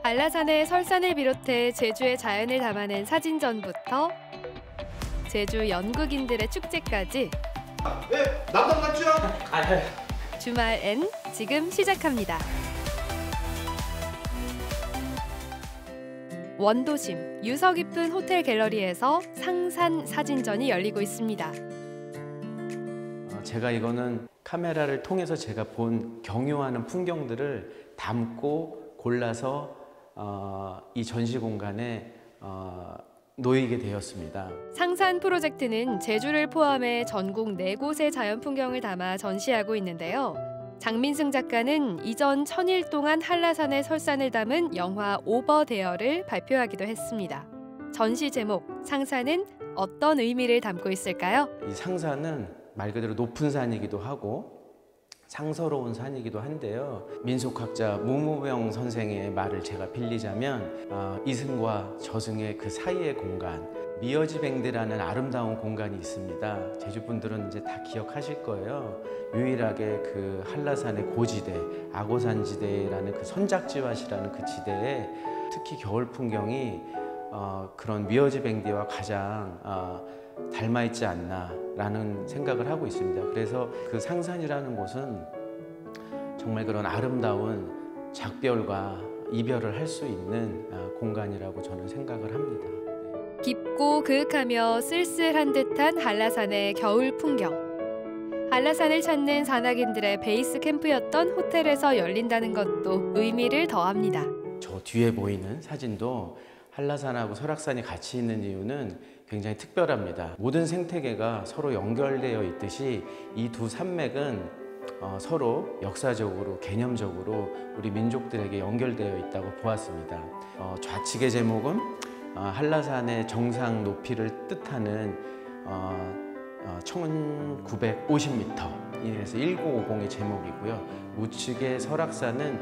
한라산의 설산을 비롯해 제주의 자연을 담아낸 사진전부터 제주 연극인들의 축제까지 네, 남산 맞죠? 주말 N 지금 시작합니다. 원도심 유서 깊은 호텔 갤러리에서 상산 사진전이 열리고 있습니다. 제가 이거는 카메라를 통해서 제가 본 경유하는 풍경들을 담고 골라서 이 전시 공간에 놓이게 되었습니다. 상산 프로젝트는 제주를 포함해 전국 4곳의 자연 풍경을 담아 전시하고 있는데요. 장민승 작가는 이전 1000일 동안 한라산의 설산을 담은 영화 오버데어를 발표하기도 했습니다. 전시 제목 상산은 어떤 의미를 담고 있을까요? 이 상산은 말 그대로 높은 산이기도 하고 상서로운 산이기도 한데요. 민속학자 무무병 선생의 말을 제가 빌리자면 이승과 저승의 그 사이의 공간, 미어지뱅드라는 아름다운 공간이 있습니다. 제주분들은 이제 다 기억하실 거예요. 유일하게 그 한라산의 고지대, 아고산지대라는 그 선작지밭이라는 그 지대에 특히 겨울 풍경이 그런 미어지뱅드와 가장 닮아있지 않나라는 생각을 하고 있습니다. 그래서 그 상산이라는 곳은 정말 그런 아름다운 작별과 이별을 할 수 있는 공간이라고 저는 생각을 합니다. 깊고 그윽하며 쓸쓸한 듯한 한라산의 겨울 풍경. 한라산을 찾는 산악인들의 베이스 캠프였던 호텔에서 열린다는 것도 의미를 더합니다. 저 뒤에 보이는 사진도 한라산하고 설악산이 같이 있는 이유는 굉장히 특별합니다. 모든 생태계가 서로 연결되어 있듯이 이 두 산맥은 서로 역사적으로, 개념적으로 우리 민족들에게 연결되어 있다고 보았습니다. 좌측의 제목은 한라산의 정상 높이를 뜻하는 1950m, 이래서 1950이 제목이고요. 우측의 설악산은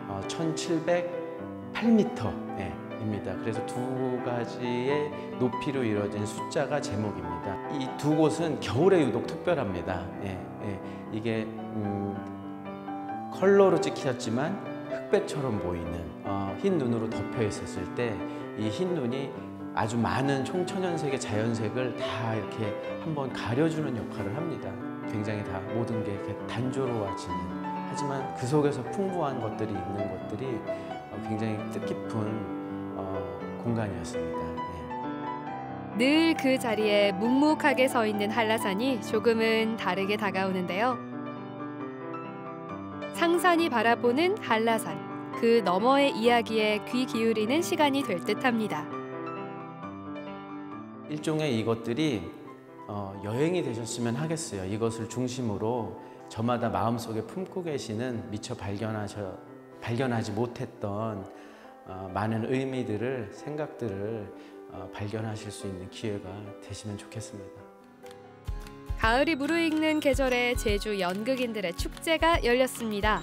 1708m. 입니다. 그래서 두 가지의 높이로 이루어진 숫자가 제목입니다. 이 두 곳은 겨울에 유독 특별합니다. 이게 컬러로 찍히셨지만 흑백처럼 보이는 흰 눈으로 덮여 있었을 때 이 흰 눈이 아주 많은 총천연색의 자연색을 다 이렇게 한번 가려주는 역할을 합니다. 굉장히 다 모든 게 이렇게 단조로워지는, 하지만 그 속에서 풍부한 것들이 있는 것들이 굉장히 뜻깊은 공간이었습니다. 늘 그 자리에 묵묵하게 서 있는 한라산이 조금은 다르게 다가오는데요. 상산이 바라보는 한라산, 그 너머의 이야기에 귀 기울이는 시간이 될 듯합니다. 일종의 이것들이 여행이 되셨으면 하겠어요. 이것을 중심으로 저마다 마음속에 품고 계시는 미처 발견하지 못했던 많은 의미들을, 생각들을 발견하실 수 있는 기회가 되시면 좋겠습니다. 가을이 무르익는 계절에 제주 연극인들의 축제가 열렸습니다.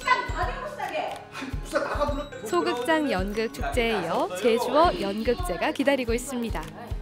소극장 연극 축제에 이어 제주어 연극제가 기다리고 있습니다.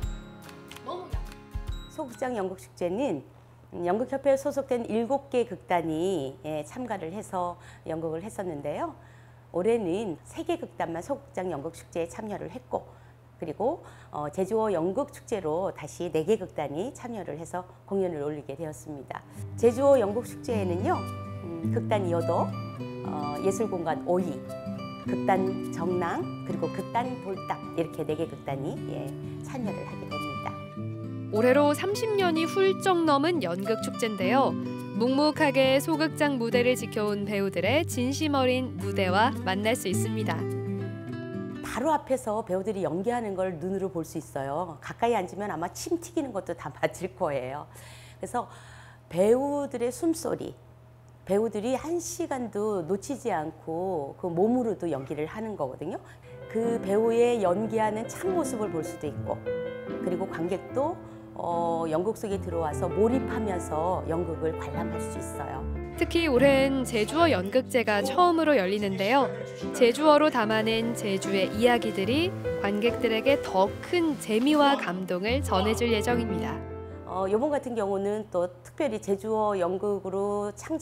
소극장 연극축제는 연극협회에 소속된 7개 극단이 참가를 해서 연극을 했었는데요. 올해는 3개 극단만 소극장 연극축제에 참여를 했고, 그리고 제주어 연극축제로 다시 4개 극단이 참여를 해서 공연을 올리게 되었습니다. 제주어 연극축제에는요, 극단 여도, 예술공간 오이, 극단 정랑, 그리고 극단 돌담, 이렇게 4개 극단이 참여를 하게 됩니다. 올해로 30년이 훌쩍 넘은 연극축제인데요. 묵묵하게 소극장 무대를 지켜온 배우들의 진심 어린 무대와 만날 수 있습니다. 바로 앞에서 배우들이 연기하는 걸 눈으로 볼 수 있어요. 가까이 앉으면 아마 침 튀기는 것도 다 맞을 거예요. 그래서 배우들의 숨소리, 배우들이 한 시간도 놓치지 않고 그 몸으로도 연기를 하는 거거든요. 그 배우의 연기하는 참모습을 볼 수도 있고, 그리고 관객도 연극 속에 들어와서 몰입하면서 연극을 관람할 수 있어요. 특히 올해는 제주어 연극제가 처음으로 열리는데요. 제주어로 담아낸 제주의 이야기들이 관객들에게 더 큰 재미와 감동을 전해줄 예정입니다. 이번 같은 경우는 또 특별히 제주어 연극으로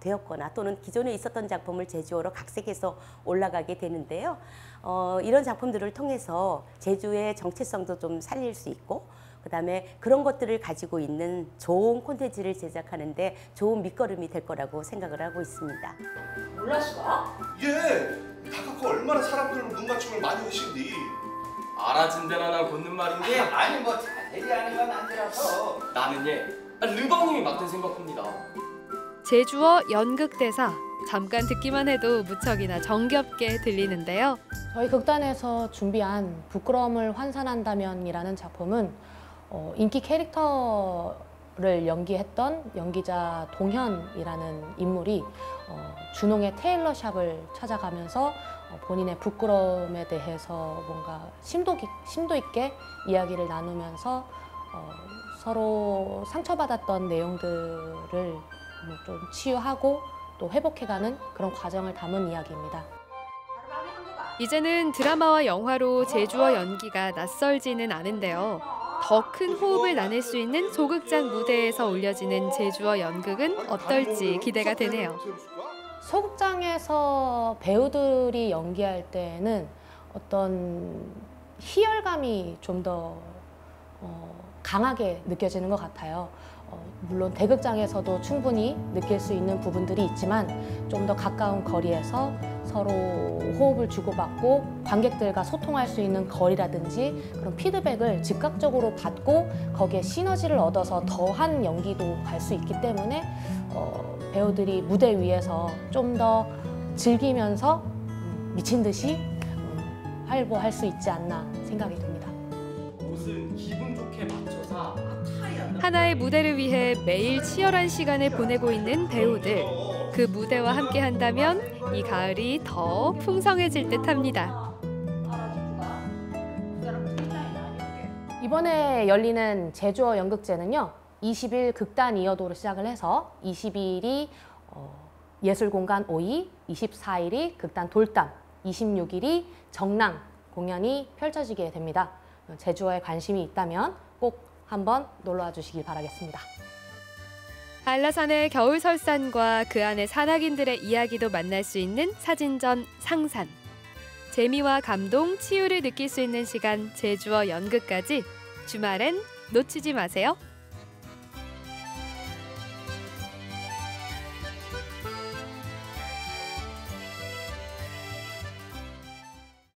되었거나 또는 기존에 있었던 작품을 제주어로 각색해서 올라가게 되는데요. 이런 작품들을 통해서 제주의 정체성도 좀 살릴 수 있고 그다음에 그런 것들을 가지고 있는 좋은 콘텐츠를 제작하는데 좋은 밑거름이 될 거라고 생각을 하고 있습니다. 몰랐어? 예, 다카코 얼마나 사람들을 눈 맞춤을 많이 하신디. 알아진 데나 나 걷는 말인데 아니 뭐 자세히 하는 건 아니라서. 나는 르방님이 맡은 생각합니다. 제주어 연극대사. 잠깐 듣기만 해도 무척이나 정겹게 들리는데요. 저희 극단에서 준비한 부끄러움을 환산한다면이라는 작품은 인기 캐릭터를 연기했던 연기자 동현이라는 인물이 준홍의 테일러샵을 찾아가면서 본인의 부끄러움에 대해서 뭔가 심도 있게 이야기를 나누면서 서로 상처받았던 내용들을 좀 치유하고 또 회복해가는 그런 과정을 담은 이야기입니다. 이제는 드라마와 영화로 제주어 연기가 낯설지는 않은데요. 더 큰 호흡을 나눌 수 있는 소극장 무대에서 올려지는 제주어 연극은 어떨지 기대가 되네요. 소극장에서 배우들이 연기할 때는 어떤 희열감이 좀 더 강하게 느껴지는 것 같아요. 물론 대극장에서도 충분히 느낄 수 있는 부분들이 있지만 좀 더 가까운 거리에서 서로 호흡을 주고받고 관객들과 소통할 수 있는 거리라든지 그런 피드백을 즉각적으로 받고 거기에 시너지를 얻어서 더한 연기도 갈 수 있기 때문에 배우들이 무대 위에서 좀 더 즐기면서 미친 듯이 활보할 수 있지 않나 생각이 듭니다. 옷은 기분 좋게 맞춰서 하나의 무대를 위해 매일 치열한 시간을 보내고 있는 배우들. 그 무대와 함께 한다면 이 가을이 더 풍성해질 듯합니다. 이번에 열리는 제주어 연극제는요. 20일 극단 이어도로 시작을 해서 22일이 예술공간 5위, 24일이 극단 돌담, 26일이 정랑 공연이 펼쳐지게 됩니다. 제주어에 관심이 있다면 꼭 한번 놀러와 주시길 바라겠습니다. 한라산의 겨울 설산과 그 안의 산악인들의 이야기도 만날 수 있는 사진전 상산. 재미와 감동, 치유를 느낄 수 있는 시간 제주어 연극까지 주말엔 놓치지 마세요.